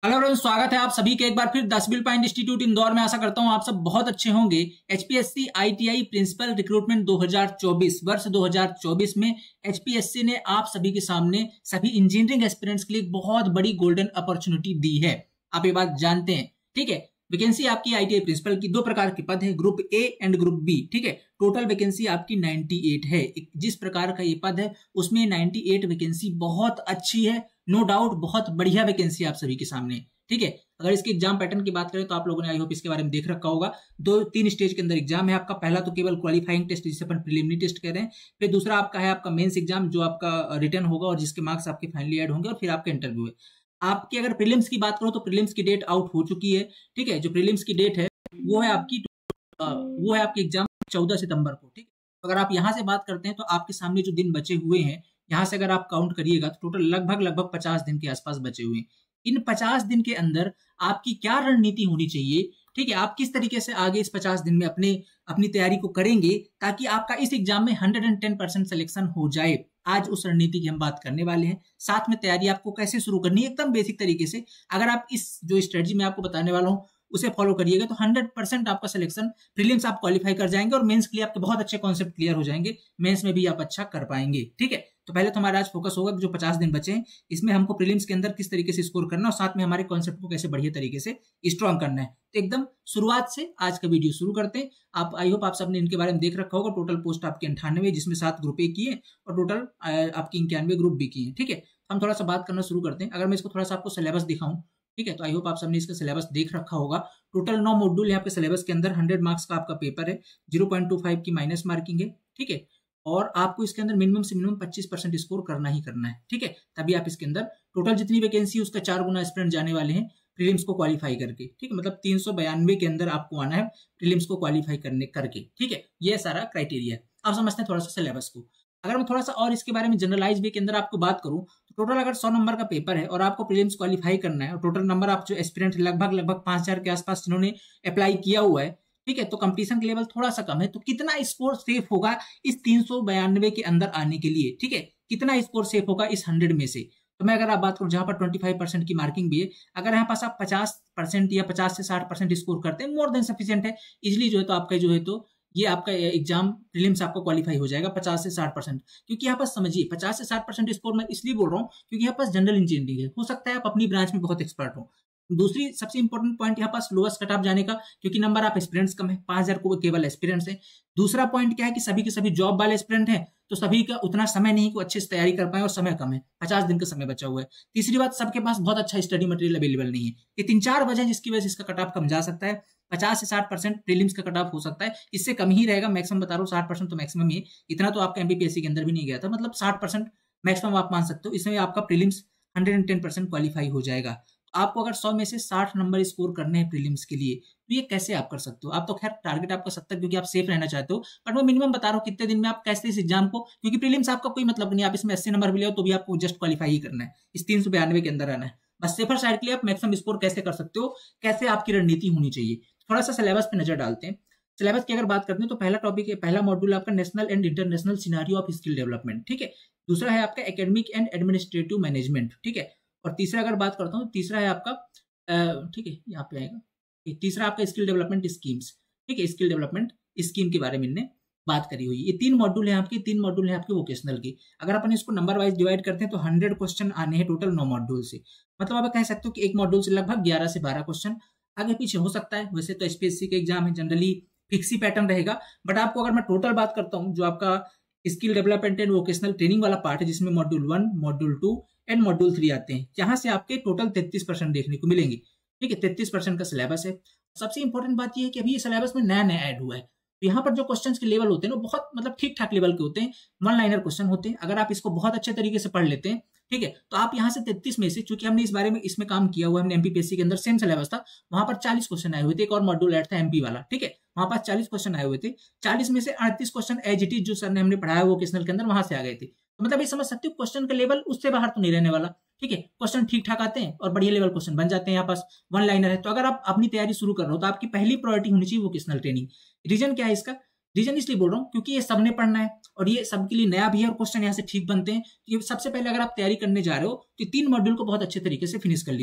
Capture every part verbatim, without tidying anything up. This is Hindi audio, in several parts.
हेलो फ्रेंड्स, स्वागत है आप सभी के एक बार फिर दस बिल पॉइंट इंस्टीट्यूट इंदौर में। आशा करता हूं आप सब बहुत अच्छे होंगे। एचपीएससी आईटीआई प्रिंसिपल रिक्रूटमेंट दो हज़ार चौबीस वर्ष दो हज़ार चौबीस में एचपीएससी ने आप सभी के सामने सभी इंजीनियरिंग एस्पिरेंट्स के लिए एक बहुत बड़ी गोल्डन अपॉर्चुनिटी दी है। आप ये बात जानते हैं, ठीक है। वैकेंसी आपकी आईटीआई प्रिंसिपल की दो प्रकार के पद है, group A and group B, ठीक है। टोटल वैकेंसी आपकी अट्ठानवे है। जिस प्रकार का ये पद है उसमें अट्ठानवे वैकेंसी बहुत अच्छी है, नो डाउट बहुत बढ़िया वैकेंसी आप सभी के सामने, ठीक है। अगर इसके एग्जाम पैटर्न की बात करें तो आप लोगों ने आई होप इसके बारे में देख रखा होगा। दो तीन स्टेज के अंदर एग्जाम है आपका। पहला तो केवल क्वालिफाइंग टेस्ट जिसे अपन प्रीलिमिनरी टेस्ट कह रहे हैं। फिर दूसरा आपका है आपका मेंस एग्जाम जो आपका रिटन होगा और जिसके मार्क्स आपके फाइनली ऐड होंगे, और फिर आपका इंटरव्यू है। आपकी अगर प्रीलिम्स की बात करो तो प्रीलिम्स की डेट आउट हो चुकी है, ठीक है। जो प्रीलिम्स की डेट है वो है आपकी वो है आपकी एग्जाम चौदह सितंबर को, ठीक है। अगर आप यहाँ से बात करते हैं तो आपके सामने जो दिन बचे हुए हैं, यहाँ से अगर आप काउंट करिएगा तो टोटल लगभग लगभग पचास दिन के आसपास बचे हुए हैं। इन पचास दिन के अंदर आपकी क्या रणनीति होनी चाहिए, ठीक है। आप किस तरीके से आगे इस पचास दिन में अपने अपनी तैयारी को करेंगे ताकि आपका इस एग्जाम में एक सौ दस परसेंट सिलेक्शन हो जाए। आज उस रणनीति की हम बात करने वाले हैं। साथ में तैयारी आपको कैसे शुरू करनी है एकदम बेसिक तरीके से। अगर आप इस जो स्ट्रेटजी मैं आपको बताने वाला हूं उसे फॉलो करिएगा तो सौ परसेंट आपका सिलेक्शन, प्रीलिम्स आप क्वालिफाई कर जाएंगे और मेंस के लिए आपके बहुत अच्छे कॉन्सेप्ट क्लियर हो जाएंगे। मेंस में भी आप अच्छा कर पाएंगे, ठीक है। तो पहले तो हमारा आज फोकस होगा जो पचास दिन बचे हैं इसमें हमको प्रीलिम्स के अंदर किस तरीके से स्कोर करना और साथ में हमारे कॉन्सेप्ट को कैसे बढ़िया तरीके से स्ट्रॉन्ग करना है। तो एकदम शुरुआत से आज का वीडियो शुरू करते हैं। आप आई होप आप सबने इनके बारे में देख रखा होगा। टोटल पोस्ट आपके अंठानवे, जिसमें सात ग्रुप ए की है और टोटल आपकी इक्यानवे ग्रुप बी की है, ठीक है। हम थोड़ा सा बात करना शुरू करते हैं। अगर मैं इसको थोड़ा सा आपको सिलेबस दिखाऊं, ठीक है, तो आई होप आप सबने इसका सिलेबस देख रखा होगा। टोटल नौ मॉड्यूल यहाँ पे सिलेबस के अंदर, हंड्रेड मार्क्स का आपका पेपर है, जीरो पॉइंट टू फाइव की माइनस मार्किंग है, ठीक है। और आपको इसके अंदर मिनिमम से मिनिमम पच्चीस परसेंट स्कोर करना ही करना है, ठीक है। तभी आप इसके अंदर टोटल जितनी वैकेंसी उसका चार गुना एस्पिरेंट जाने वाले हैं प्रीलिम्स को क्वालिफाई करके, ठीक है। मतलब तीन सौ बयानवे के अंदर आपको आना है प्रीलिम्स को क्वालिफाई करने करके, ठीक है। ये सारा क्राइटेरिया है। अब समझते हैं थोड़ा सा सिलेबस को। अगर मैं थोड़ा सा और इसके बारे में जनरलाइज वे के अंदर आपको बात करूं तो टोटल अगर सौ नंबर का पेपर है और आपको प्रीलिम्स क्वालिफाई करना है और टोटल नंबर आप जो एस्पिरेंट लगभग लगभग पांच हजार के आसपास जिन्होंने अप्लाई किया हुआ है, ठीक है, तो कंपटीशन के लेवल थोड़ा सा कम है। तो कितना स्कोर सेफ होगा इस तीन सौ बयानवे के अंदर आने के लिए, ठीक है, कितना स्कोर सेफ होगा इस हंड्रेड में से। तो मैं अगर आप बात करूं जहां पर पच्चीस परसेंट की मार्किंग भी है, अगर यहाँ पास आप पचास परसेंट या पचास से साठ परसेंट स्कोर करते हैं, मोर देन सफिशिएंट है, इजिली जो है तो आपका जो है तो ये आपका एग्जाम प्रीलिम्स आपको क्वालिफाई हो जाएगा पचास से साठ परसेंट। क्योंकि यहाँ पर समझिए पचास से साठ परसेंट स्कोर मैं इसलिए बोल रहा हूँ क्योंकि यहाँ पास जनरल इंजीनियरिंग है, हो सकता है आप अपनी ब्रांच में बहुत एक्सपर्ट हो। दूसरी सबसे इंपॉर्टेंट पॉइंट यहाँ पास लोएस्ट कट ऑफ जाने का, क्योंकि नंबर आप एस्पिरेंट्स कम है, पांच हजार को केवल एस्पिरेंट्स है। दूसरा पॉइंट क्या है कि सभी के सभी जॉब वाले एस्पिरेंट हैं, तो सभी का उतना समय नहीं कि अच्छे से तैयारी कर पाए और समय कम है, पचास दिन का समय बचा हुआ है। तीसरी बात, सबके पास बहुत अच्छा स्टडी मटेरियल अवेलेबल नहीं है। ये तीन चार वजह जिसकी वजह से इसका कट ऑफ कम जा सकता है। पचास से साठ परसेंट प्रीलिम्स का कट ऑफ हो सकता है, इससे कम ही रहेगा। मैक्सिमम बता रहा हूँ साठ परसेंट तो मैक्सिमम ही, इतना तो आपका एमपीपीएससी के अंदर भी नहीं गया था। मतलब साठ परसेंट मैक्सिमम आप मान सकते हो। इसमें आपका prelims hundred and ten percent qualify हो जाएगा। आपको अगर सौ में से साठ नंबर स्कोर करने हैं प्रीलिम्स के लिए, तो ये कैसे आप कर सकते हो। आप तो खैर टारगेट आपका सत्तर क्योंकि आप सेफ रहना चाहते हो, बट मैं मिनिमम बता रहा हूँ कितने दिन में आप कैसे इस एग्जाम को, क्योंकि प्रीलिम्स आपका कोई मतलब नहीं, आप इसमें अस्सी नंबर भी ले तो भी आपको जस्ट क्वालिफाई ही करना है, इस तीन सौ बयानवे के अंदर आना है। बस सेफर साइड के लिए आप मैक्सिमम स्कोर कैसे कर सकते हो, कैसे आपकी रणनीति होनी चाहिए। थोड़ा सा सिलेबस पे नजर डालते हैं। सिलेबस की अगर बात करते हैं तो पहला टॉपिक है, पहला मॉड्यूल आपका national and international scenario of skill development, ठीक है। दूसरा है आपका एकेडमिक एंड एडमिनिस्ट्रेटिव मैनेजमेंट, ठीक है। और तीसरा अगर बात करता हूँ, तीसरा है आपका, ठीक है, यहाँ पे आएगा तीसरा आपका स्किल डेवलपमेंट स्कीम्स, ठीक है, स्किल डेवलपमेंट स्कीम के बारे में इनने बात करी हुई। ये तीन मॉड्यूल है आपके, तीन मॉड्यूल है आपके वोकेशनल के। अगर अपन इसको नंबर वाइज डिवाइड करते हैं तो हंड्रेड क्वेश्चन आने हैं टोटल नौ मॉड्यूल से। मतलब आप कह सकते हो कि एक मॉड्यूल से लगभग ग्यारह से बारह क्वेश्चन आगे पीछे हो सकता है। वैसे तो एचपीएससी के एग्जाम है, जनरली फिक्स ही पैटर्न रहेगा, बट आपको अगर मैं टोटल बात करता हूँ जो आपका skill development and vocational training वाला पार्ट है, जिसमें module one, module two and module three आते हैं, यहाँ से आपके टोटल तैतीस परसेंट देखने को मिलेंगे, ठीक है। तैतीस परसेंट का सिलेबस है। सबसे इंपॉर्टेंट बात यह है कि अभी ये सिलेबस में नया नया ऐड हुआ है। तो यहाँ पर जो क्वेश्चंस के लेवल होते हैं ना बहुत मतलब ठीक ठाक लेवल के होते हैं, वन लाइनर क्वेश्चन होते हैं। अगर आप इसको बहुत अच्छे तरीके से पढ़ लेते हैं, ठीक है, तो आप यहाँ से तैतीस में से, चूंकि हमने इस बारे में इसमें काम किया हुआ, हमने एमपीपीएससी के अंदर सेम सिलेबस था, वहां पर चालीस क्वेश्चन आए हुए थे। एक और मॉड्यूल ऐड था एमपी वाला, ठीक है, वहां पर चालीस क्वेश्चन आए हुए थे। चालीस में से अड़तीस क्वेश्चन एज इट इज जो सर ने हमने पढ़ाया वोकेशनल के अंदर वहां से आ गए थे। तो मतलब ये समझ सकते हो क्वेश्चन का लेवल उससे बाहर तो नहीं रहने वाला, ठीक है। क्वेश्चन ठीक ठाक आते हैं और बढ़िया लेवल क्वेश्चन बन जाते हैं, यहाँ पास वन लाइनर है। तो अगर आप अपनी तैयारी शुरू कर रहे हो तो आपकी पहली प्रायोरिटी होनी चाहिए वोकेशनल ट्रेनिंग। रीजन क्या है इसका, रीजन इसलिए बोल रहा हूँ क्योंकि ये सबने पढ़ना है और ये सबके लिए नया भी है और क्वेश्चन यहाँ से ठीक बनते हैं। ये सबसे पहले अगर आप तैयारी करने जा रहे हो तो तीन मॉड्यूल को बहुत अच्छे तरीके से फिनिश कर लीजिए।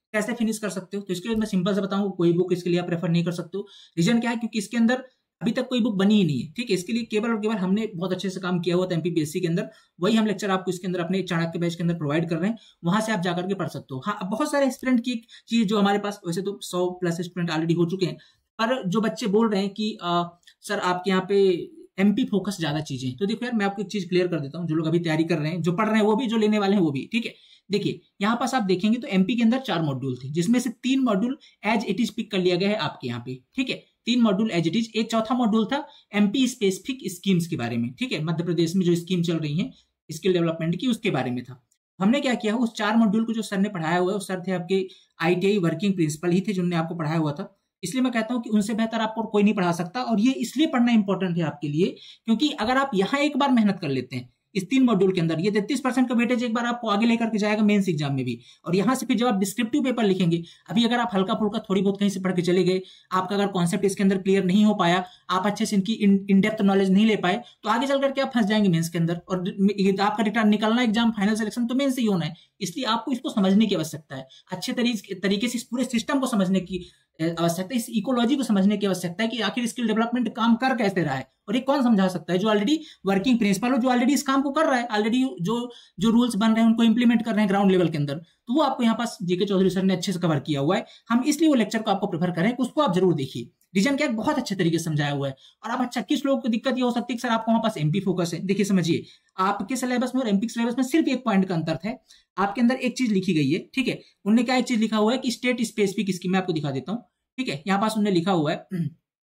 कैसे फिनिश कर सकते हो? तो इसके लिए मैं सिंपल से बताऊं, कोई बुक इसके लिए आप प्रेफर नहीं कर सकते हो। रीजन क्या है? क्योंकि इसके अंदर अभी तक कोई बुक बनी ही नहीं है, ठीक है। इसके लिए केवल और केवल हमने बहुत अच्छे से काम किया हुआ था एमपीपीएससी के अंदर, वही हम लेक्चर आपको इसके अंदर अपने चाणक्य बैच के अंदर प्रोवाइड कर रहे हैं, वहां से आप जाकर के पढ़ सकते हो। हाँ, अब बहुत सारे स्टूडेंट की चीज जो हमारे पास, वैसे तो सौ प्लस स्टूडेंट ऑलरेडी हो चुके हैं, पर जो बच्चे बोल रहे हैं कि आ, सर आपके यहाँ पे एमपी फोकस ज्यादा चीजें, तो देखो यार मैं आपको एक चीज क्लियर कर देता हूँ। जो लोग अभी तैयारी कर रहे हैं, जो पढ़ रहे हैं वो भी, जो लेने वाले हैं वो भी, ठीक है। देखिए यहाँ पास आप देखेंगे तो एमपी के अंदर चार मॉड्यूल थे, जिसमें से तीन module as it is pick कर लिया गया है आपके यहाँ पे, ठीक है। तीन मॉड्यूल एज इट इज, एक चौथा मॉड्यूल था एमपी स्पेसिफिक स्कीम्स के बारे में, ठीक है। मध्य प्रदेश में जो स्कीम चल रही है स्किल डेवलपमेंट की, उसके बारे में था। हमने क्या किया, उस चार मॉड्यूल को जो सर ने पढ़ाया हुआ है, उस सर थे आपके आईटीआई वर्किंग प्रिंसिपल ही थे जिन्होंने आपको पढ़ाया हुआ था। इसलिए मैं कहता हूं कि उनसे बेहतर आपको कोई नहीं पढ़ा सकता, और ये इसलिए पढ़ना इंपॉर्टेंट है आपके लिए क्योंकि अगर आप यहाँ एक बार मेहनत कर लेते हैं इस तीन मॉड्यूल के अंदर, ये तैंतीस परसेंट का वेटेज एक बार आपको आगे लेकर के जाएगा मेंस एग्जाम में भी। और यहाँ से फिर जब आप डिस्क्रिप्टिव पेपर लिखेंगे, अभी अगर आप हल्का फुल्का थोड़ी बहुत कहीं से पढ़ के चले गए, आपका अगर कॉन्सेप्ट इसके अंदर क्लियर नहीं हो पाया, आप अच्छे से इनकी इन डेप्थ नॉलेज नहीं ले पाए, तो आगे चल करके आप फंस जाएंगे मेंस के अंदर। और आपका रिटर्न निकलना एग्जाम फाइनल सिलेक्शन तो मेंस से ही होना है। इसलिए आपको इसको समझने की आवश्यकता है, अच्छे तरीके से इस पूरे सिस्टम को समझने की आवश्यकता है, इस इकोलॉजी को समझने की आवश्यकता है कि आखिर स्किल डेवलपमेंट काम कर कैसे रहा है। और ये कौन समझा सकता है? जो ऑलरेडी वर्किंग प्रिंसिपल हो, जो ऑलरेडी इस काम को कर रहा है, ऑलरेडी जो जो रूल्स बन रहे हैं उनको इंप्लीमेंट कर रहे हैं ग्राउंड लेवल के अंदर, तो वो आपको यहाँ पास जीके चौधरी सर ने अच्छे से कवर किया हुआ है। हम इसलिए वो लेक्चर को आपको प्रेफर करें कि उसको आप जरूर देखिए। रीजन क्या है? बहुत अच्छे तरीके से समझाया हुआ है। और आप अच्छा, किस लोगों को दिक्कत ये हो सकती है कि सर आपको वहां पास एमपी फोकस है। देखिए समझिए, आपके सिलेबस में और एमपी सिलेबस में सिर्फ एक पॉइंट का अंतर है। आपके अंदर एक चीज लिखी गई है, ठीक है। उनने क्या एक चीज लिखा हुआ है कि स्टेट स्पेसिफिक स्कीम, मैं आपको दिखा देता हूँ, ठीक है। यहाँ पास उन्होंने लिखा हुआ है,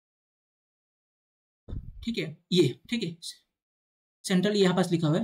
ठीक है, ये ठीक है, सेंट्रल यहाँ पास लिखा हुआ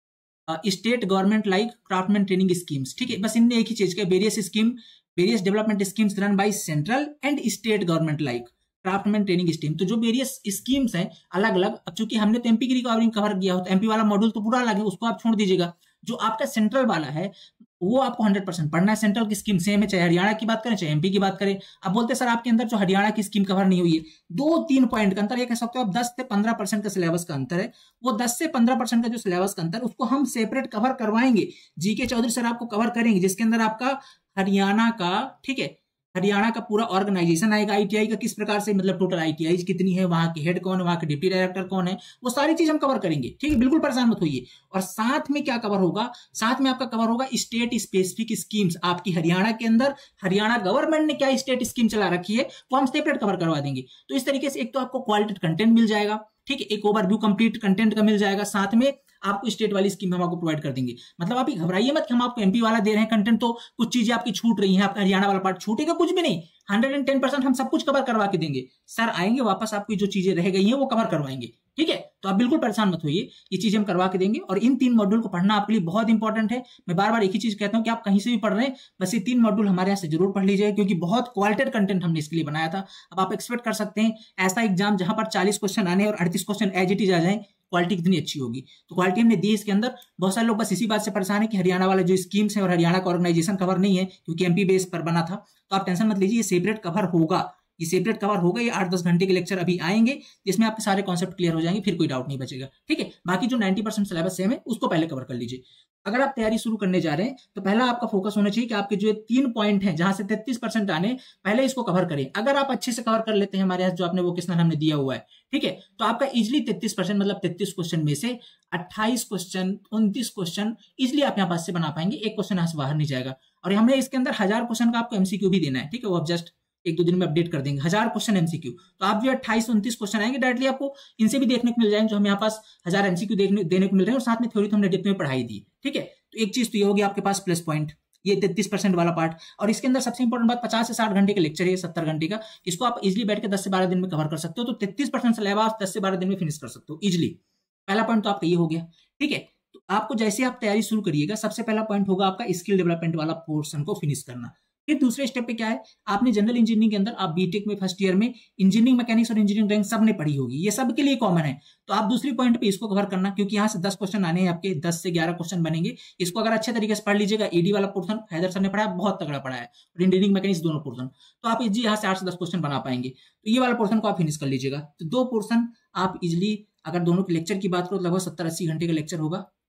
है state government like craftsman training schemes, ठीक है। बस इनने एक ही चीज का, various scheme various development schemes run by central and state government like craftsman training scheme. तो जो वेरियस स्कीम्स हैं अलग अलग, अब चूंकि हमने तो एमपी की रिकवरिंग कवर किया हो, तो एमपी वाला मॉड्यूल तो पूरा अलग है, उसको आप छोड़ दीजिएगा। जो आपका सेंट्रल वाला है वो आपको हंड्रेड परसेंट पढ़ना है। सेंट्रल की स्कीम सेम है, चाहे हरियाणा की बात करें चाहे एमपी की बात करें। अब बोलते सर आपके अंदर जो हरियाणा की स्कीम कवर नहीं हुई है, दो तीन पॉइंट का अंतर, ये कह सकते हो आप दस से पंद्रह परसेंट का सिलेबस का अंतर है। वो दस से पंद्रह परसेंट का जो सिलेबस का अंतर, उसको हम सेपरेट कवर करवाएंगे। जीके चौधरी सर आपको कवर करेंगे, जिसके अंदर आपका हरियाणा का, ठीक है, हरियाणा का पूरा ऑर्गेनाइजेशन आएगा आईटीआई का, किस प्रकार से, मतलब टोटल आईटीआई कितनी है, वहां के हेड कौन है, वहां के डिप्टी डायरेक्टर कौन है, वो सारी चीज हम कवर करेंगे, ठीक है। बिल्कुल परेशान मत होइए। और साथ में क्या कवर होगा? साथ में आपका कवर होगा स्टेट स्पेसिफिक स्कीम्स। आपकी हरियाणा के अंदर हरियाणा गवर्नमेंट ने क्या स्टेट स्कीम चला रखी है, वो हम सेपरेट कवर करवा देंगे। तो इस तरीके से एक तो आपको क्वालिटी कंटेंट मिल जाएगा, ठीक है, एक ओवरव्यू कंप्लीट कंटेंट का मिल जाएगा, साथ में आपको स्टेट वाली स्कीम हम आपको प्रोवाइड कर देंगे। मतलब आप घबराइए मत कि हम आपको एमपी वाला दे रहे हैं कंटेंट तो कुछ चीजें आपकी छूट रही हैं, आपका हरियाणा वाला पार्ट छूटेगा, कुछ भी नहीं। हंड्रेड एंड टेन परसेंट हम सब कुछ कवर करवा के देंगे। सर आएंगे वापस, आपकी जो चीजें रह गई हैं वो कवर करवाएंगे, ठीक है। तो आप बिल्कुल परेशान मत होइए, ये चीज हम करवा के देंगे। और इन तीन मॉड्यूल को पढ़ना आपके लिए बहुत इंपॉर्टेंट है। मैं बार बार एक ही चीज कहता हूं कि आप कहीं से भी पढ़ रहे हैं, बस ये तीन मॉड्यूल हमारे यहाँ से जरूर पढ़ लीजिए, क्योंकि बहुत क्वालिटेड कंटेंट हमने इसके लिए बनाया था। अब आप एक्सपेक्ट कर सकते हैं ऐसा एग्जाम जहां पर चालीस क्वेश्चन आने और अड़तीस क्वेश्चन एज इट इज आ जाए, क्वालिटी कितनी अच्छी होगी। तो क्वालिटी हमने दी इसके अंदर। बहुत सारे लोग बस इसी बात से परेशान है कि हरियाणा वाले जो स्कीम्स है और हरियाणा का ऑर्गेनाइजेशन कवर नहीं है, क्योंकि एमपी बेस पर बना था। तो आप टेंशन मत लीजिए, ये सेपरेट कवर होगा, ये सेपरेट कवर होगा। ये आठ दस घंटे के लेक्चर अभी आएंगे, जिसमें आपके सारे कॉन्सेप्ट क्लियर हो जाएंगे, फिर कोई डाउट नहीं बचेगा, ठीक है। बाकी जो नाइन्टी परसेंट सिलेबस सेम है उसको पहले कवर कर लीजिए। अगर आप तैयारी शुरू करने जा रहे हैं तो पहला आपका फोकस होना चाहिए कि आपके जो तीन पॉइंट हैं जहां से तैंतीस परसेंट आने, पहले इसको कवर करें। अगर आप अच्छे से कवर कर लेते हैं हमारे यहाँ जो आपने वोकेशनल हमने दिया हुआ है, ठीक है, तो आपका इजिली तैंतीस परसेंट मतलब तैंतीस क्वेश्चन में से अट्ठाईस क्वेश्चन उनतीस क्वेश्चन इजिली आप यहाँ पास से बना पाएंगे। एक क्वेश्चन यहाँ से बाहर नहीं जाएगा। और हमने इसके अंदर हजार क्वेश्चन का आपको एमसीक्यू भी देना है, ठीक है, वो आप जस्ट एक दो दिन में अपडेट कर देंगे। हजार क्वेश्चन एमसीक्यू, तो आप जो अट्ठाईस उनतीस क्वेश्चन आएंगे डायरेक्टली आपको इनसे भी देखने को मिल जाएंगे, जो हम यहाँ पास हजार एमसीक्यू देखने देने को मिल रहे हैं। और साथ में थ्योरी तो हमने डेप्थ में पढ़ाई दी, ठीक है। तो एक चीज तो ये होगी आपके पास प्लस पॉइंट, ये तैंतीस परसेंट वाला पार्ट। और इसके अंदर सबसे इंपॉर्टेंट बात, पचास से साठ घंटे का लेक्चर है, सत्तर घंटे का, इसको आप इजिली बैठ के दस से बारह दिन में कवर कर सकते हो। तो तैंतीस परसेंट सिलेबस दस से बारह दिन में फिनिश कर सकते हो इजिली। पहला पॉइंट तो आपका ये हो गया, ठीक है। तो आपको जैसे आप तैयारी शुरू करिएगा, सबसे पहला पॉइंट होगा आपका स्किल डेवलपमेंट वाला पोर्शन को फिनिश करना। फिर दूसरे स्टेप पे क्या है, आपने जनरल इंजीनियरिंग के अंदर आप बीटेक में फर्स्ट ईयर में इंजीनियरिंग मैकेनिक्स और इंजीनियरिंग रैंक सब ने पढ़ी होगी, ये सबके लिए कॉमन है। तो आप दूसरी पॉइंट पे इसको कवर करना, क्योंकि यहाँ से दस क्वेश्चन आने हैं आपके, दस से ग्यारह क्वेश्चन बनेंगे। इसको अगर अच्छे तरीके से पढ़ लीजिएगा, ईडी वाला पोर्शन हैदर सर ने पढ़ाया, बहुत तगड़ा पढ़ा है, और इंजीनियरिंग मैकेनिक्स दोनों पोर्शन, तो आप इजी यहाँ से आठ से दस क्वेश्चन बना पाएंगे। तो ये वाला पोर्शन को आप फिनिश कर लीजिएगा। तो दो पोर्शन आप इजिली, अगर दोनों के लेक्चर की बात करो तो लगभग सत्तर अस्सी घंटे का लेक्चर होगा,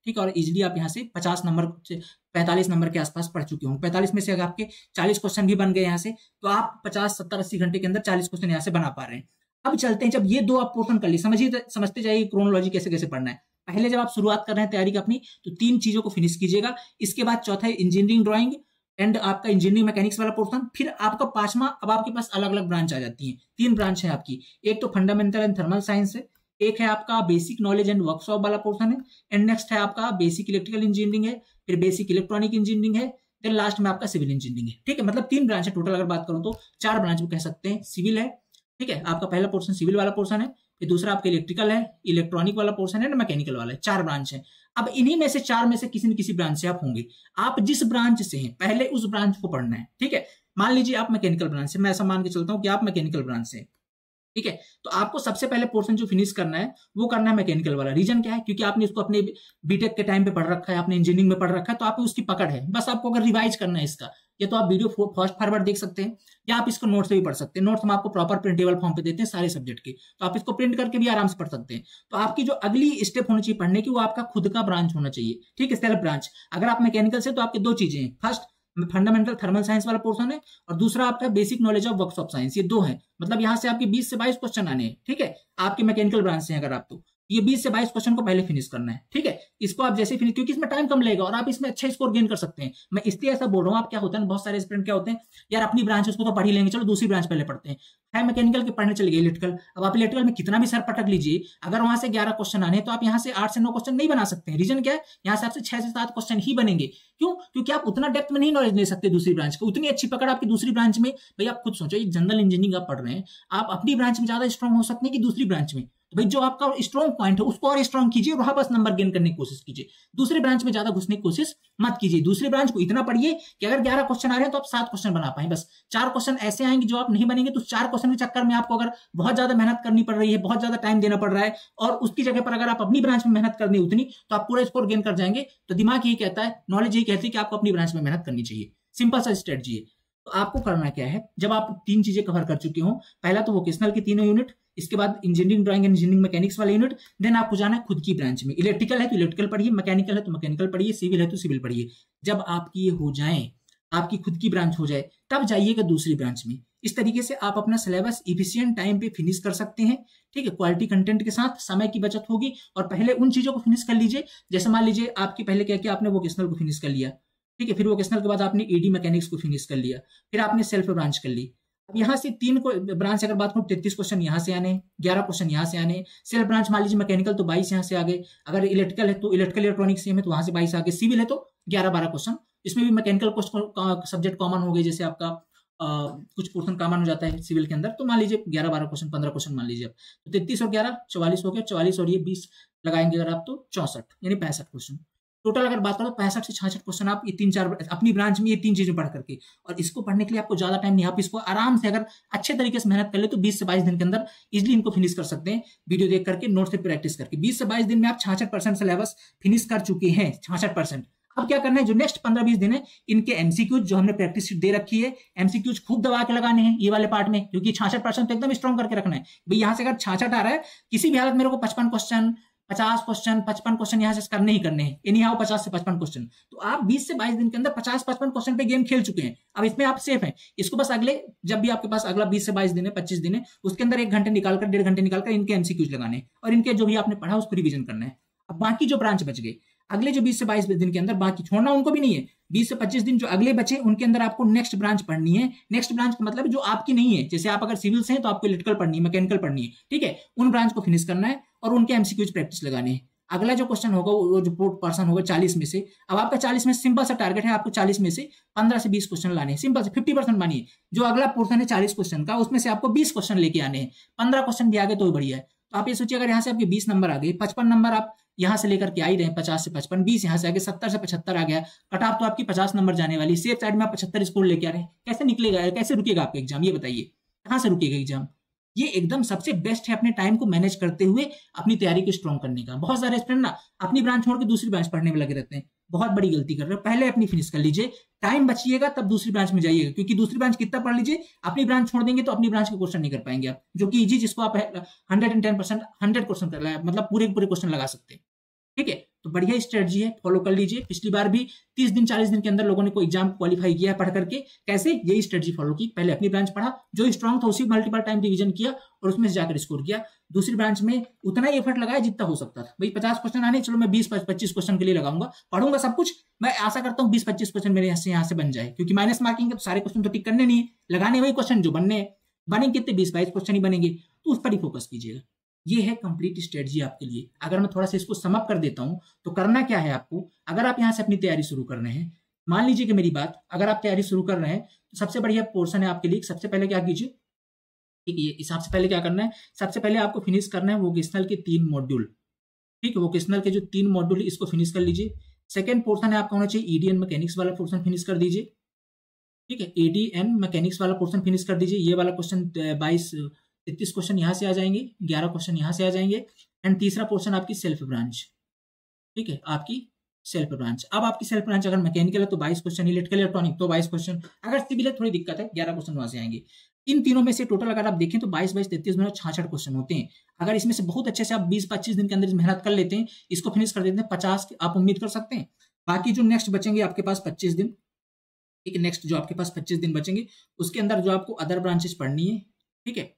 ठीक है, और इजिली आप यहाँ से पचास नंबर से पैंतालीस नंबर के आसपास पढ़ चुके होंगे। पैंतालीस में से अगर आपके चालीस क्वेश्चन भी बन गए यहाँ से, तो आप पचास सत्तर अस्सी घंटे के अंदर चालीस क्वेश्चन यहाँ से बना पा रहे हैं। अब चलते हैं, जब ये दो आप पोर्शन कर ली, समझिए समझते जाइए क्रोनोलॉजी कैसे कैसे पढ़ना है। पहले जब आप शुरुआत कर रहे हैं तैयारी का अपनी, तो तीन चीजों को फिनिश कीजिएगा। इसके बाद चौथा है इंजीनियरिंग ड्राइंग एंड आपका इंजीनियरिंग मैकेनिक्स वाला पोर्शन। फिर आपका पांचवा, अब आपके पास अलग अलग ब्रांच आ जाती है। तीन ब्रांच है आपकी, एक तो फंडामेंटल एंड थर्मल साइंस है, एक है आपका बेसिक नॉलेज एंड वर्कशॉप वाला पोर्शन है, एंड नेक्स्ट है आपका बेसिक इलेक्ट्रिकल इंजीनियरिंग है, फिर बेसिक इलेक्ट्रॉनिक इंजीनियरिंग है, देन लास्ट में आपका सिविल इंजीनियरिंग है। ठीक है, मतलब तीन ब्रांच है टोटल। अगर बात करूं तो चार ब्रांच में कह सकते हैं। सिविल है, ठीक है, आपका पहला पोर्शन सिविल वाला पोर्शन है, फिर दूसरा आपका इलेक्ट्रिकल है, इलेक्ट्रॉनिक वाला पोर्शन है ना, मैकेनिकल वाला है। चार ब्रांच है। अब इन्हीं में से चार में से किसी न किसी ब्रांच से आप होंगे। आप जिस ब्रांच से हैं पहले उस ब्रांच को पढ़ना है। ठीक है, मान लीजिए आप मैकेनिकल ब्रांच से, मैं ऐसा मान के चलता हूं कि आप मैकेनिकल ब्रांच से, ठीक है, तो आपको सबसे पहले पोर्शन जो फिनिश करना है वो करना है मैकेनिकल वाला। रीजन क्या है? क्योंकि आपने इसको अपने बीटेक के टाइम पे पढ़ रखा है, आपने इंजीनियरिंग में पढ़ रखा है, तो आपको उसकी पकड़ है। बस आपको अगर रिवाइज करना है इसका, या तो आप वीडियो फास्ट फॉरवर्ड देख सकते हैं, या आप इसको नोट से भी पढ़ सकते हैं। नोट्स हम आपको प्रॉपर प्रिंटेबल फॉर्म पे देते हैं सारे सब्जेक्ट के, तो आप इसको प्रिंट करके भी आराम से पढ़ सकते हैं। तो आपकी जो अगली स्टेप होनी चाहिए पढ़ने की, वो आपका खुद का ब्रांच होना चाहिए। ठीक है, सेल्फ ब्रांच। अगर आप मैकेनिकल से, तो आपके दो चीजें हैं, फर्स्ट फंडामेंटल थर्मल साइंस वाला पोर्शन है, और दूसरा आपका basic knowledge of workshop science. ये दो है, मतलब यहाँ से आपके बीस से बाईस क्वेश्चन आने हैं। ठीक है, आपके मैकेनिकल ब्रांच से अगर आप, तो ये बीस से बाईस क्वेश्चन को पहले फिनिश करना है। ठीक है, इसको आप जैसे फिनिश, क्योंकि इसमें टाइम कम लगेगा और आप इसमें अच्छा स्कोर गेन कर सकते हैं। मैं इसलिए ऐसा बोल रहा हूँ। आप क्या होता है, बहुत सारे स्टूडेंट क्या होते हैं, यार अपनी ब्रांच उसको तो पढ़ ही लेंगे, चलो दूसरी ब्रांच पहले पढ़ते हैं, है मैकेनिकल के पढ़ने चले गए इलेक्ट्रिकल। अब आप इलेक्ट्रिकल में कितना भी सर पटक लीजिए, अगर वहां से ग्यारह क्वेश्चन आने, तो आप यहाँ से आठ से नौ क्वेश्चन नहीं बना सकते हैं। रीजन क्या है? यहाँ से आपसे छह से सात क्वेश्चन ही बनेंगे। क्यों? क्योंकि आप उतना डेप्थ में नहीं नॉलेज ले सकते दूसरी ब्रांच को, उतनी अच्छी पकड़ आपकी दूसरी ब्रांच में। भाई आप खुद सोचो, जनरल इंजीनियरिंग आप पढ़ रहे हैं, आप अपनी ब्रांच में ज्यादा स्ट्रॉन्ग हो सकते हैं कि दूसरी ब्रांच में। तो भाई जो आपका स्ट्रॉन्ग पॉइंट है उसको और स्ट्रॉन्ग कीजिए, वहां बस नंबर गेन करने की कोशिश कीजिए। दूसरी ब्रांच में ज्यादा घुसने की कोशिश मत कीजिए। दूसरी ब्रांच को इतना पढ़िए कि अगर ग्यारह क्वेश्चन आ रहे हैं तो आप सात क्वेश्चन बना पाए। बस चार क्वेश्चन ऐसे आएंगे जो आप नहीं बनेंगे, तो चार क्वेश्चन के चक्कर में आपको अगर बहुत ज्यादा मेहनत करनी पड़ रही है, बहुत ज्यादा टाइम देना पड़ रहा है, और उसकी जगह पर अगर आप अपनी ब्रांच में मेहनत करनी उतनी, तो आप पूरा स्कोर गेन कर जाएंगे। तो दिमाग यही कहता है, नॉलेज यही कहती है कि आपको अपनी ब्रांच में मेहनत करनी चाहिए। सिंपल सा स्ट्रेटजी है। तो आपको करना क्या है, जब आप तीन चीजें कवर कर चुके हो, पहला तो वोकेशनल की तीनों यूनिट, इसके बाद engineering drawing and engineering mechanics वाला यूनिट, देन आपको जाना है खुद की ब्रांच में। इलेक्ट्रिकल है तो इलेक्ट्रिकल पढ़िए, मैकेनिकल है तो मैकेनिकल पढ़िए, सिविल है तो सिविल पढ़िए। जब आपकी ये हो जाए, आपकी खुद की ब्रांच हो जाए, तब जाइएगा दूसरी ब्रांच में। इस तरीके से आप अपना सिलेबस इफिशिएंट टाइम पे फिनिश कर सकते हैं। ठीक है, क्वालिटी कंटेंट के साथ, समय की बचत होगी। और पहले उन चीजों को फिनिश कर लीजिए, जैसे मान लीजिए आपकी पहले क्या किया, आपने वोकेशनल को फिनिश कर लिया। ठीक है, फिर वोकेशनल के बाद आपने ईडी मैकेनिक्स को फिनिश कर लिया, फिर आपने सेल्फ ब्रांच कर ली। अब यहाँ से तीन को ब्रांच अगर बात करूं, तैतीस क्वेश्चन यहाँ से आने, ग्यारह क्वेश्चन यहाँ से आने। सेल्फ ब्रांच मान लीजिए मैकेनिकल तो बाईस यहाँ से आ गए, अगर इलेक्ट्रिकल है तो इलेक्ट्रिकल इलेक्ट्रॉनिक सेम है तो वहां से बाईस आ गए, सिविल है तो ग्यारह बारह क्वेश्चन। इसमें भी मैकेनिकल सब्जेक्ट कॉमन हो गए, जैसे आपका आ, कुछ पोर्शन कॉमन हो जाता है सिविल के अंदर, तो मान लीजिए ग्यारह बारह क्वेश्चन, पंद्रह क्वेश्चन मान लीजिए आप, तो तैतीस और ग्यारह चौवालीस हो गया, चौवालीस और ये बीस लगाएंगे अगर आप, तो चौसठ यानी पैंसठ क्वेश्चन टोटल। अगर बात करो पैंसठ से छियासठ क्वेश्चन आप ये तीन चार अपनी ब्रांच में ये तीन चीजें पढ़ करके, और इसको पढ़ने के लिए आपको ज्यादा टाइम नहीं, आप इसको आराम से अगर अच्छे तरीके से मेहनत कर ले तो बीस से बाईस दिन के अंदर इजिली इनको फिनिश कर सकते हैं, वीडियो देख करके, नोट से प्रैक्टिस करके। बीस से बाईस दिन में आप छियासठ परसेंट सिलेबस फिनिश कर चुके हैं, छियासठ परसेंट। अब क्या करना है, जो नेक्स्ट पंद्रह बीस दिन है, इनके एमसीक्यूज जो हमने प्रैक्टिस शीट दे रखी है, एमसीक्यूज खूब दबा के लगाने हैं ये वाले पार्ट में, क्योंकि छियासठ परसेंट तो एकदम स्ट्रॉन्ग करके रखना है। भाई यहाँ से अगर छियासठ आ रहा है, किसी भी हालत मेरे को पचपन क्वेश्चन, पचास क्वेश्चन, पचपन क्वेश्चन यहाँ से करने ही करने हैं, एनी हाउ पचास से पचपन क्वेश्चन। तो आप बीस से बाईस दिन के अंदर पचास पचपन क्वेश्चन पे गेम खेल चुके हैं। अब इसमें आप सेफ हैं। इसको बस अगले, जब भी आपके पास अगला बीस से बाईस दिन है, पच्चीस दिन है, उसके अंदर एक घंटे निकालकर, डेढ़ घंटे निकालकर इनके एमसीक्यूज लगाने हैं, और इनके जो भी आपने पढ़ा उसको रिवीजन करना है। अब बाकी जो ब्रांच बच गए, अगले जो बीस से बाईस दिन के अंदर, बाकी छोड़ना उनको भी नहीं है, बीस से पच्चीस दिन जो अगले बचे, उनके अंदर आपको नेक्स्ट ब्रांच पढ़नी है। नेक्स्ट ब्रांच का मतलब जो आपकी नहीं है, जैसे आप अगर सिविल से हैं तो आपको इलेक्ट्रिकल पढ़नी है, मैकेनिकल पढ़नी है। ठीक है, उन ब्रांच को फिनिश करना है और उनके एमसीक्यूज प्रैक्टिस लगाने हैं। अगला जो क्वेश्चन होगा, वो जो पर्सन होगा चालीस में से, अब आपका चालीस में सिंपल सा टारगेट है, आपको चालीस में से पंद्रह से बीस क्वेश्चन लाने हैं, सिंपल से फिफ्टी परसेंट मानिए। जो अगला पोर्शन है चालीस क्वेश्चन का, उसमें से आपको बीस क्वेश्चन लेके आने हैं। पंद्रह क्वेश्चन भी आ गए तो बढ़िया है। तो आप ये सोचिए, अगर यहाँ से आपके बीस नंबर आ गए, पचपन नंबर आप यहाँ से लेकर के आ ही रहे हैं, पचास से पचपन, बीस यहाँ से आगे सत्तर से पचहत्तर आ गया, कट ऑफ तो आपकी पचास नंबर जाने वाली, सेफ साइड में आप पचहत्तर स्कोर लेके आ रहे हैं। कैसे निकलेगा, कैसे रुकेगा आपका एग्जाम, ये बताइए, कहाँ से रुकेगा एग्जाम? ये एकदम सबसे बेस्ट है अपने टाइम को मैनेज करते हुए अपनी तैयारी को स्ट्रॉन्ग करने का। बहुत सारे स्टूडेंट ना अपनी ब्रांच छोड़ के दूसरी ब्रांच पढ़ने में लगे रहते हैं, बहुत बड़ी गलती कर रहे हो। पहले अपनी फिनिश कर लीजिए, टाइम बचिएगा तब दूसरी ब्रांच में जाइएगा, क्योंकि दूसरी ब्रांच कितना पढ़ लीजिए, अपनी ब्रांच छोड़ देंगे तो अपनी ब्रांच के क्वेश्चन नहीं कर पाएंगे आप, जो कि इजी, जिसको आप hundred and ten percent hundred question कर, मतलब पूरे पूरे क्वेश्चन लगा सकते हैं। ठीक है, तो बढ़िया स्ट्रेटजी है, फॉलो कर लीजिए। पिछली बार भी तीस दिन चालीस दिन के अंदर लोगों ने कोई एग्जाम क्वालिफाई किया है पढ़ करके। कैसे? यही स्ट्रेटजी फॉलो की। पहले अपनी ब्रांच पढ़ा, जो स्ट्रांग था उसी मल्टीपल टाइम रिवीजन किया और उसमें से जाकर स्कोर किया। दूसरी ब्रांच में उतना ही एफर्ट लगाया जितना हो सकता था। भाई पचास क्वेश्चन आने, चलो मैं बीस पच्चीस क्वेश्चन के लिए लगाऊंगा, पढ़ूंगा सब कुछ। मैं आशा करता हूँ बीस पच्चीस क्वेश्चन मेरे यहाँ से यहाँ से बन जाए, क्योंकि माइनस मार्किंग के सारे क्वेश्चन तो टिक करने नहीं है, लगाने वही क्वेश्चन जो बनने हैं। बनेंगे कितने? बीस बाईस क्वेश्चन ही बनेंगे, तो उस पर ही फोकस कीजिएगा। ये है कंप्लीट स्ट्रेटजी आपके लिए। अगर मैं थोड़ा सा इसको समअप कर देता हूं तो करना क्या है आपको, अगर आप यहां से अपनी तैयारी शुरू कर रहे हैं, मान लीजिए कि मेरी बात, अगर आप तैयारी शुरू कर रहे हैं तो सबसे बढ़िया पोर्शन है आपके लिए। सबसे पहले क्या कीजिए, ठीक है, इस सबसे पहले क्या करना है, सबसे पहले आपको फिनिश करना है वोकेशनल के तीन मॉड्यूल। ठीक है, वोकेशनल के जो तीन मॉड्यूल है इसको फिनिश कर लीजिए। सेकेंड पोर्शन है आपका होना चाहिए ईडीएन मैकेनिक्स वाला पोर्शन फिनिश कर दीजिए। ठीक है, एडीएन मैकेनिक्स वाला पोर्शन फिनिश कर दीजिए। ये वाला क्वेश्चन बाईस इक्कीस क्वेश्चन यहाँ से आ जाएंगे, ग्यारह क्वेश्चन यहाँ से आ जाएंगे। एंड तीसरा पोर्शन आपकी सेल्फ ब्रांच। ठीक है, आपकी सेल्फ ब्रांच। अब आपकी सेल्फ ब्रांच अगर मैकेनिकल है तो बाईस क्वेश्चन, इलेक्ट्रिकल इलेक्ट्रॉनिक तो बाईस क्वेश्चन, अगर सिविल है थोड़ी दिक्कत है, ग्यारह क्वेश्चन वहां से आएंगे। इन तीनों में से टोटल अगर आप देखें तो बाईस बाईस तैतीस में छाछठ क्वेश्चन होते हैं। अगर इसमें से बहुत अच्छे से आप बीस पच्चीस दिन के अंदर मेहनत कर लेते हैं, इसको फिनिश कर देते हैं, पचास आप उम्मीद कर सकते हैं। बाकी जो नेक्स्ट बचेंगे आपके पास पच्चीस दिन, ठीक है, नेक्स्ट जो आपके पास पच्चीस दिन बचेंगे उसके अंदर जो आपको अदर ब्रांचेस पढ़नी है। ठीक है,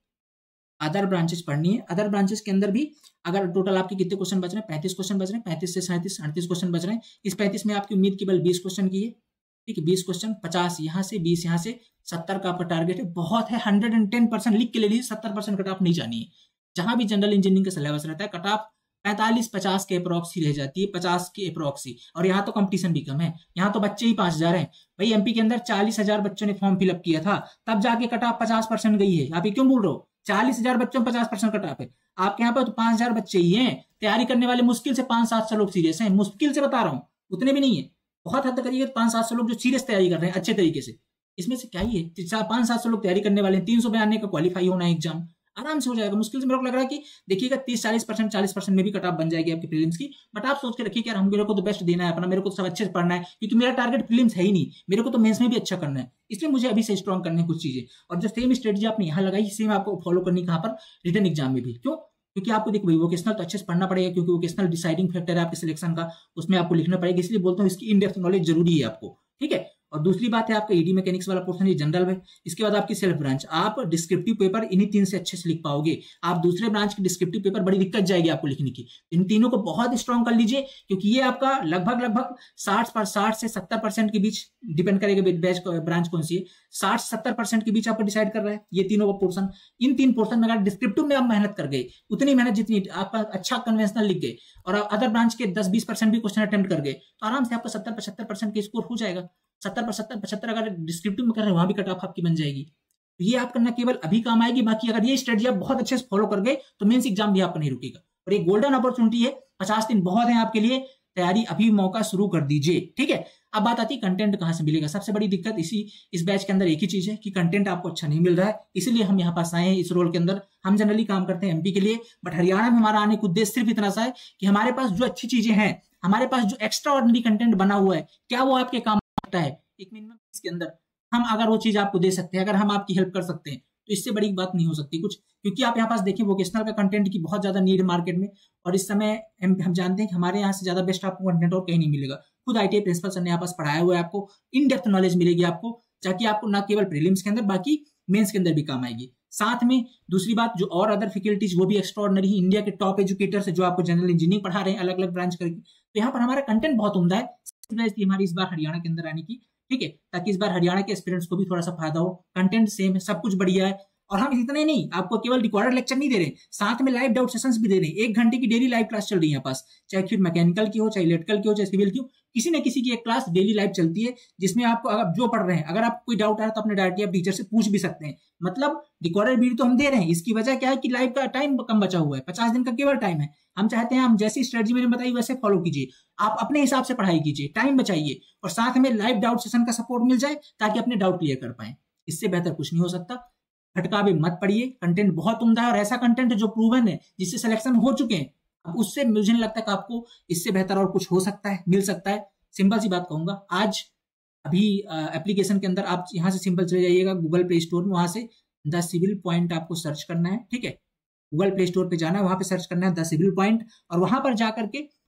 अदर ब्रांचेस पढ़नी है। अदर ब्रांचेस के अंदर भी अगर टोटल आपके कितने क्वेश्चन बच रहे हैं, पैंतीस क्वेश्चन बच रहे हैं, पैंतीस से सैंतीस अड़तीस क्वेश्चन बच रहे हैं। इस पैंतीस में आपकी उम्मीद केवल बीस क्वेश्चन की है। ठीक है, बीस क्वेश्चन, पचास यहाँ से, बीस यहाँ से, सत्तर का आपका टारगेट है। बहुत है, हंड्रेड एंड टेन परसेंट लिख के ले लीजिए, सत्तर परसेंट कट ऑफ नहीं जानी है। जहां भी जनरल इंजीनियरिंग का सिलेबस रहता है कट ऑफ पैंतालीस पचास के अप्रॉक्स ही रह जाती है, पचास के अप्रॉक्स ही। और यहाँ तो कंपटीशन भी कम है, यहाँ तो बच्चे ही पांच हजार है। भाई एमपी के अंदर चालीस हजार बच्चों ने फॉर्म फिलअप किया था, तब जाके कट ऑफ पचास परसेंट गई है। आप ये क्यों बोल रहे हो? चालीस हजार बच्चों में पचास परसेंट कट ऑफ है। आपके यहाँ पर तो पांच हजार बच्चे ही हैं तैयारी करने वाले, मुश्किल से पांच सात सौ लोग सीरियस हैं, मुश्किल से बता रहा हूँ, उतने भी नहीं है। बहुत हद तक करिए पांच सात सौ लोग जो सीरियस तैयारी कर रहे हैं अच्छे तरीके से। इसमें से क्या ही है, पांच सात सौ लोग तैयारी करने वाले हैं, तीन सौ बयानवे का क्वालिफाई होना है एग्जाम, आराम से हो जाएगा। मुश्किल से मेरे को लग रहा है कि देखिएगा तीस चालीस परसेंट चालीस परसेंट में भी कट ऑफ बन जाएगी आपकी प्रीलिम्स की। बट आप सोच के रखिए यार हम मेरे को तो बेस्ट देना है अपना, मेरे को तो सब अच्छे से पढ़ना है, क्योंकि मेरा टारगेट प्रीलिम्स है ही नहीं, मेरे को तो मेंस में भी अच्छा करना है। इसलिए मुझे अभी से स्ट्रॉन्ग करने कुछ चीजें, और जो सेम स्ट्रेटजी आपने यहाँ लगाई सेम आपको फॉलो करनी कहाँ पर, रिटन एग्जाम में भी। क्यों? क्योंकि आपको देखो भाई वोकेशनल तो अच्छे से पढ़ना पड़ेगा, क्योंकि वोकेशनल डिसाइडिंग फैक्टर है आपके सिलेक्शन का, उसमें आपको लिखना पड़ेगा। इसलिए बोलता हूँ इसकी इन डेप्थ नॉलेज जरूरी है आपको। ठीक है, और दूसरी बात है आपका ईडी मैकेनिक्स वाला पोर्शन ये जनरल है। इसके बाद आपकी सेल्फ ब्रांच, आप डिस्क्रिप्टिव पेपर इन्हीं तीन से अच्छे से लिख पाओगे। आप दूसरे ब्रांच की डिस्क्रिप्टिव पेपर बड़ी दिक्कत जाएगी आपको लिखने की। इन तीनों को बहुत स्ट्रॉन्ग कर लीजिए, क्योंकि ये आपका लगभग लगभग साठ पर साठ से सत्तर परसेंट के बीच डिपेंड करेगा बैच ब्रांच कौन सी है, साठ सत्तर परसेंट के बीच आपको डिसाइड कर रहा है ये तीनों का पोर्सन। इन तीन पोर्सन में अगर डिस्क्रिप्टिव में आप मेहनत कर गए, उतनी मेहनत जितनी आपका अच्छा कन्वेंशनल लिख गए, और अदर ब्रांच के दस बीस परसेंट भी क्वेश्चन अटेम्प्ट कर गए, तो आराम से आपका सत्तर पचहत्तर परसेंट के स्कोर हो जाएगा। सत्तर पचहत्तर पचहत्तर अगर डिस्क्रिप्टिव में कर रहे हैं वहां भी कट ऑफ आपकी बन जाएगी। तो ये आप करना केवल अभी काम आएगी। बाकी अगर ये स्ट्रेटजी आप बहुत अच्छे से फॉलो कर गए तो मेंस एग्जाम भी आपका नहीं रुकेगा। और ये गोल्डन अपॉर्चुनिटी है, पचास दिन बहुत है आपके लिए, तैयारी अभी मौका शुरू कर दीजिए। ठीक है, अब बात आती है कंटेंट कहां से मिलेगा। सबसे बड़ी दिक्कत इसी इस बैच के अंदर एक ही चीज है कि कंटेंट आपको अच्छा नहीं मिल रहा है, इसलिए हम यहाँ पास आए हैं। इस रोल के अंदर हम जनरली काम करते हैं एमपी के लिए, बट हरियाणा में हमारा आने का उद्देश्य सिर्फ इतना सा है कि हमारे पास जो अच्छी चीजें हैं, हमारे पास जो एक्स्ट्रा ऑर्डिनरी कंटेंट बना हुआ है, क्या वो आपके काम आता है एक मिनिमम इसके अंदर, हम अगर वो चीज आपको दे सकते हैं, अगर हम आपकी हेल्प कर सकते हैं, तो इससे बड़ी बात नहीं हो सकती कुछ। क्योंकि आप यहाँ पास देखिए वोकेशनल का कंटेंट की बहुत ज्यादा नीड मार्केट में, और इस समय हम जानते हैं कि हमारे यहाँ से ज्यादा बेस्ट आपको कंटेंट और कहीं नहीं मिलेगा। खुद आईटीआई प्रिंसिपल सर ने यहाँ पास पढ़ाया हुआ है, आपको इन डेप्थ नॉलेज मिलेगी आपको, ताकि आपको ना केवल प्रीलिम्स के अंदर बाकी मेंस के अंदर भी काम आएगी। साथ में दूसरी बात, जो और अदर फैकल्टीज वो भी एक्स्ट्राऑर्डिनरी है, इंडिया के टॉप एजुकेटर्स जो आपको जनरल इंजीनियरिंग पढ़ा रहे हैं अलग अलग ब्रांच करके, तो यहाँ पर हमारा कंटेंट बहुत उम्दा है। हमारी इस बार हरियाणा के अंदर आने की, ठीक है, ताकि इस बार हरियाणा के एस्पिरेंट्स को भी थोड़ा सा फायदा हो। कंटेंट सेम है, सब कुछ बढ़िया है, और हम इतना ही नहीं, आपको केवल रिकॉर्डेड लेक्चर नहीं दे रहे, साथ में लाइव डाउट सेशंस भी दे रहे हैं। एक घंटे की डेली लाइव क्लास चल रही है यहाँ पास, चाहे फिर मैकेनिकल की हो, चाहे इलेक्ट्रिकल की हो, चाहे सिविल की हो, किसी न किसी की एक क्लास डेली लाइव चलती है, जिसमें आपको अगर जो पढ़ रहे हैं, अगर आप कोई डाउट आ रहा है तो अपने डायरेक्टली आप टीचर से पूछ भी सकते हैं। मतलब रिकॉर्डेड वीडियो तो हम दे रहे हैं, इसकी वजह क्या है कि लाइव का टाइम कम बचा हुआ है, पचास दिन का केवल टाइम है। हम चाहते हैं हम जैसी स्ट्रेटजी मैंने बताई वैसे फॉलो कीजिए, आप अपने हिसाब से पढ़ाई कीजिए, टाइम बचाइए, और साथ में लाइव डाउट सेशन का सपोर्ट मिल जाए ताकि अपने डाउट क्लियर कर पाए। इससे बेहतर कुछ नहीं हो सकता। भटकावे मत पड़िए, कंटेंट बहुत उम्दा है, और ऐसा कंटेंट जो प्रूवन है, जिससे सिलेक्शन हो चुके हैं, अब उससे मुझे नहीं लगता कि आपको इससे बेहतर और कुछ हो सकता है, मिल सकता है। सिंपल सी बात कहूंगा, आज अभी एप्लीकेशन के अंदर आप यहाँ से सिंपल चले जाइएगा गूगल प्ले स्टोर में, वहां से द सिविल पॉइंट आपको सर्च करना है। ठीक है, गूगल प्ले स्टोर पे जाना है, वहां पे सर्च करना है द सिविल पॉइंट, और वहां पर जाकर के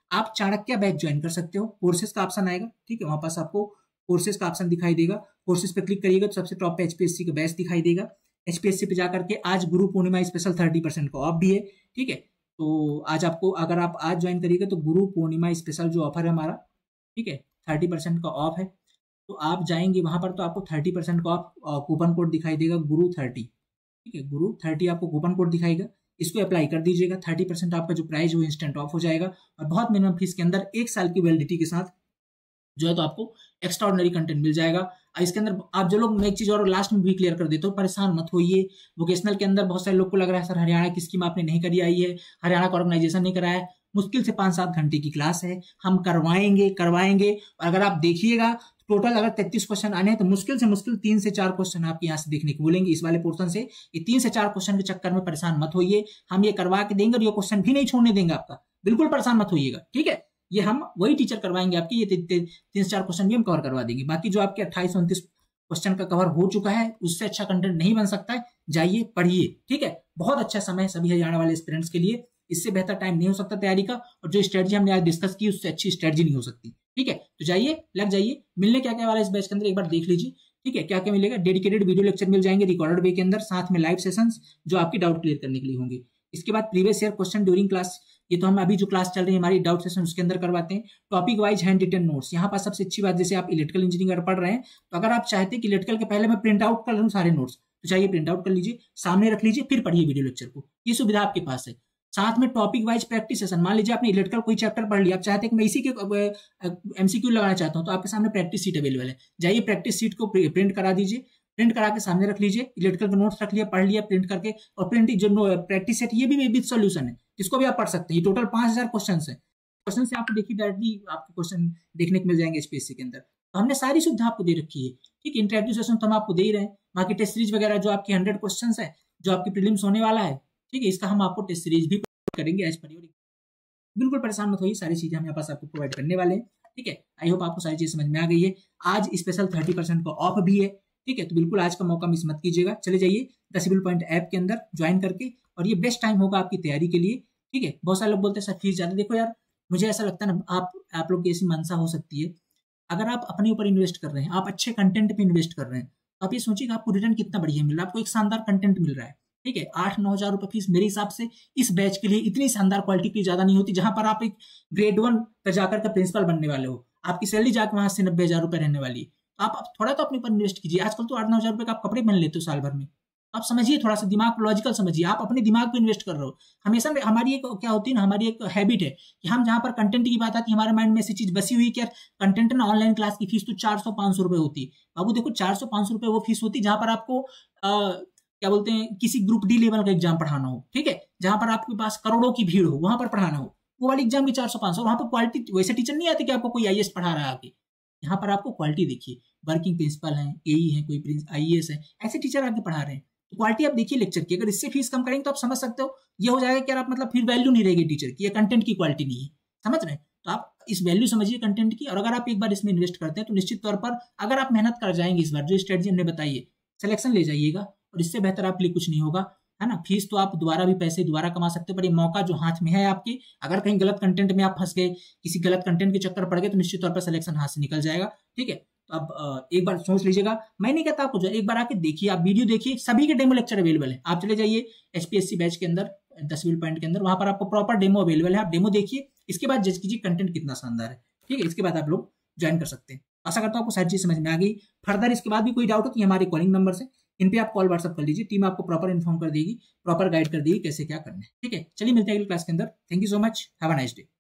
आप चाणक्य बैच ज्वाइन कर सकते हो, कोर्सेज का ऑप्शन आएगा, ठीक है, वहां पास आपको कोर्सेज का ऑप्शन दिखाई देगा, कोर्सेज पे क्लिक करिएगा तो सबसे टॉप पे एचपीएससी का बैच दिखाई देगा। एचपीएससी पे जाकर के आज Guru Purnima special thirty percent का ऑफ भी है, ठीक है, तो आज आपको अगर आप आज ज्वाइन करिएगा तो गुरु पूर्णिमा स्पेशल जो ऑफर है हमारा, ठीक है, थर्टी परसेंट का ऑफ है, तो आप जाएंगे वहां पर तो आपको थर्टी परसेंट का ऑफ कूपन कोड दिखाई देगा गुरु थर्टी, ठीक है, गुरु थर्टी आपको कूपन कोड दिखाएगा, इसको अप्लाई कर दीजिएगा, थर्टी परसेंट आपका जो प्राइस वो इंस्टेंट ऑफ हो जाएगा और बहुत मिनिमम फीस के अंदर एक साल की वैलिडिटी के साथ जो है तो आपको एक्स्ट्रा ऑर्डिनरी कंटेंट मिल जाएगा। इसके अंदर आप जो लोग, मैं एक चीज और लास्ट में भी क्लियर कर देता हूँ, परेशान मत होइए। वोकेशनल के अंदर बहुत सारे लोग को लग रहा है सर हरियाणा की स्कीम आपने नहीं करी आई है, हरियाणा का ऑर्गेनाइजेशन नहीं कराया है, मुश्किल से पांच सात घंटे की क्लास है, हम करवाएंगे करवाएंगे और अगर आप देखिएगा टोटल अगर तैतीस क्वेश्चन आने हैं तो मुश्किल से मुश्किल तीन से चार क्वेश्चन आपके यहाँ से देखने को बोलेंगे इस वाले पोर्शन से। ये तीन से चार क्वेश्चन के चक्कर में परेशान मत होइए, हम ये करवा के देंगे और ये क्वेश्चन भी नहीं छोड़ने देंगे आपका, बिल्कुल परेशान मत होइएगा, ठीक है, ये हम वही टीचर करवाएंगे आपकी, ये तीन से चार क्वेश्चन भी हम कवर करवा देंगे। बाकी जो आपके अट्ठाईस उनतीस क्वेश्चन का कवर हो चुका है उससे अच्छा कंटेंट नहीं बन सकता है, जाइए पढ़िए, ठीक है, बहुत अच्छा समय सभी हरियाणा वाले स्टूडेंट्स के लिए, इससे बेहतर टाइम नहीं हो सकता तैयारी का और जो स्ट्रेटजी हमने आज डिस्कस की उससे अच्छी स्ट्रेटजी नहीं हो सकती, ठीक है, तो जाइए लग जाइए। मिलने क्या क्या वाला इस बैच के अंदर एक बार देख लीजिए, ठीक है, क्या क्या मिलेगा, डेडिकेटेड वीडियो लेक्चर मिल जाएंगे रिकॉर्डेड वे के अंदर, साथ में लाइव सेशंस जो आपकी डाउट क्लियर करने के लिए होंगे। इसके बाद previous year question during class, ये तो हम अभी जो क्लास चल रही है हमारी डाउट सेशन उसके अंदर करवाते हैं। Topic wise handwritten notes, यहाँ पर सबसे अच्छी बात, जैसे आप इलेक्ट्रिकल इंजीनियरिंग पढ़ रहे हैं तो अगर आप चाहते हैं कि इलेक्ट्रिकल के पहले मैं प्रिंट आउट कर लूँ सारे नोट्स, तो चाहिए प्रिंट आउट कर लीजिए, सामने रख लीजिए, फिर पढ़िए वीडियो लेक्चर को, ये सुविधा आपके पास है। साथ में टॉपिक वाइज प्रैक्टिस सेशन, मान लीजिए आपने इलेक्ट्रिकल कोई चैप्टर पढ़ लिया, आप चाहते हैं कि मैं इसी के एमसीक्यू लगाना चाहता हूँ तो आपके सामने प्रैक्टिस सीट अवेलेबल है, जाइए प्रैक्टिस सीट को प्रिंट करा दीजिए, प्रिंट करा के सामने रख लीजिए, इलेक्ट्रिकल के नोट्स रख लिया, पढ़ लिया प्रिंट करके, और प्रिंट जो प्रैक्टिस सेट ये भी विद सॉल्यूशन है, जिसको भी आप पढ़ सकते हैं। ये टोटल पांच हजार क्वेश्चन है, क्वेश्चन से आपको देखिए डायरेक्टली आपके क्वेश्चन देखने को मिल जाएंगे एचपीएससी के अंदर, तो हमने सारी सुविधा आपको दे रखी है, ठीक है, इंटरेक्टिव सेशन तो हम आपको दे ही रहे हैं, बाकी टेस्ट सीरीज वगैरह जो आपकी हंड्रेड क्वेश्चन है जो आपकी प्रीलिम्स होने वाला है, ठीक है, इसका हम आपको टेस्ट सीरीज भी करेंगे एज पर, बिल्कुल परेशान मत होइए, सारी चीजें हम पास आपको प्रोवाइड करने वाले हैं, ठीक है। आई होप आपको सारी चीज समझ में आ गई है। आज स्पेशल थर्टी परसेंट का ऑफ भी है, ठीक है, तो बिल्कुल आज का मौका मिस मत कीजिएगा, चले जाइए डेसिबल पॉइंट ऐप के अंदर ज्वाइन करके, और ये बेस्ट टाइम होगा आपकी तैयारी के लिए, ठीक है। बहुत सारे लोग बोलते हैं सर फीस ज्यादा, देखो यार मुझे ऐसा लगता है ना, आप आप लोग की ऐसी मनसा हो सकती है, अगर आप अपने ऊपर इन्वेस्ट कर रहे हैं, आप अच्छे कंटेंट पे इन्वेस्ट कर रहे हैं, तो आप ये सोचिए आपको रिटर्न कितना बढ़िया मिल रहा है, आपको एक शानदार कंटेंट मिल रहा है, ठीक है। आठ नौ हजार रुपए फीस मेरे हिसाब से इस बैच के लिए इतनी शानदार क्वालिटी की ज्यादा नहीं होती, जहां पर आप एक ग्रेड वन पर जाकर के प्रिंसिपल बनने वाले हो, आपकी सैलरी जाकर वहां से नब्बे हजार रुपए रहने वाली है, तो आप थोड़ा तो अपने ऊपर इन्वेस्ट कीजिए। आजकल तो आठ नौ हजार रुपए का आप कपड़े पहन लेते हो साल भर में, आप समझिए, थोड़ा सा दिमाग लॉजिकल समझिए, आप अपने दिमाग को इन्वेस्ट कर रहे हो। हमेशा हमारी एक क्या होती है ना, हमारी एक हैबिट है कि हम जहां पर कंटेंट की बात आती है हमारे माइंड में ऐसी चीज बसी हुई कि यार कंटेंट ना, ऑनलाइन क्लास की फीस तो चार सौ पांच सौ रुपए होती है। बाबू देखो, चार सौ पांच सौ रुपए वो फीस होती है जहां पर आपको आ, क्या बोलते हैं, किसी ग्रुप डी लेवल का एग्जाम पढ़ाना हो, ठीक है, जहां पर आपके पास करोड़ों की भीड़ हो, वहां पर पढ़ाना हो, वो वाली एग्जाम भी चार सौ पांच सौ, वहां पर क्वालिटी वैसे टीचर नहीं आते कि आपको कोई आईएएस पढ़ा रहा है आके, यहाँ पर आपको क्वालिटी देखिए, वर्किंग प्रिंसिपल है, एई है, कोई आईएएस है, ऐसे टीचर आके पढ़ा रहे हैं, तो क्वालिटी आप देखिए लेक्चर की। अगर इससे फीस कम करेंगे तो आप समझ सकते हो ये हो जाएगा कि यार आप मतलब फिर वैल्यू नहीं रहेगी टीचर की, या कंटेंट की क्वालिटी नहीं है, समझ रहे हैं, तो आप इस वैल्यू समझिए कंटेंट की, और अगर आप एक बार इसमें इन्वेस्ट करते हैं तो निश्चित तौर पर अगर आप मेहनत कर जाएंगे इस बार जो स्ट्रेटजी हमने बताई है, सिलेक्शन ले जाइएगा, और इससे बेहतर आपके लिए कुछ नहीं होगा, है ना। फीस तो आप दोबारा भी पैसे दोबारा कमा सकते हो, पर ये मौका जो हाथ में है आपके, अगर कहीं गलत कंटेंट में आप फंस गए, किसी गलत कंटेंट के चक्कर पड़ गए, तो निश्चित तौर पर सिलेक्शन हाथ से निकल जाएगा, ठीक है। तो अब एक बार सोच लीजिएगा, मैं नहीं कहता आपको, एक बार आके देखिए, आप वीडियो देखिए, सभी के डेमो लेक्चर अवेलेबल है, आप चले जाइए एचपीएससी बैच के अंदर डेसिबल पॉइंट के अंदर, वहां पर आपको प्रॉपर डेमो अवेलेबल है, आप डेमो देखिए, इसके बाद जज कीजिए कंटेंट कितना शानदार है, ठीक है, इसके बाद आप लोग ज्वाइन कर सकते हैं। आशा करता हूं आपको सारी चीज समझ में आ गई। फर्दर इसके बाद भी कोई डाउट हो तो हमारे कॉलिंग नंबर से, इन पे आप कॉल व्हाट्सअप कर लीजिए, टीम आपको प्रॉपर इन्फॉर्म कर देगी, प्रॉपर गाइड कर देगी कैसे क्या करना है, ठीक है। चलिए मिलते हैं अगली क्लास के अंदर, thank you so much, have a nice day.